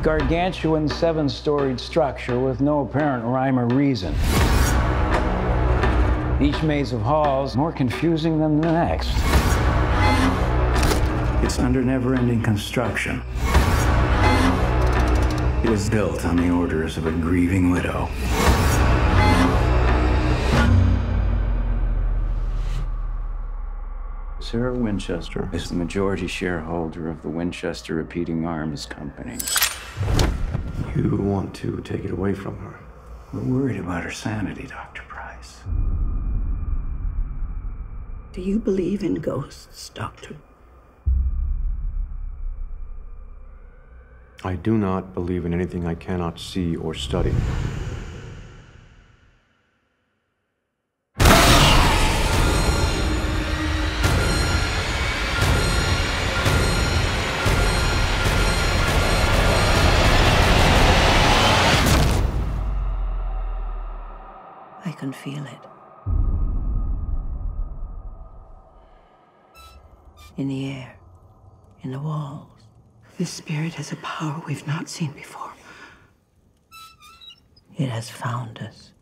gargantuan 7-storied structure with no apparent rhyme or reason. Each maze of halls more confusing than the next. It's under never-ending construction. It was built on the orders of a grieving widow. Sarah Winchester is the majority shareholder of the Winchester Repeating Arms Company. You want to take it away from her? We're worried about her sanity, Dr. Price. Do you believe in ghosts, Doctor? I do not believe in anything I cannot see or study. I can feel it. In the air, in the walls. This spirit has a power we've not seen before. It has found us.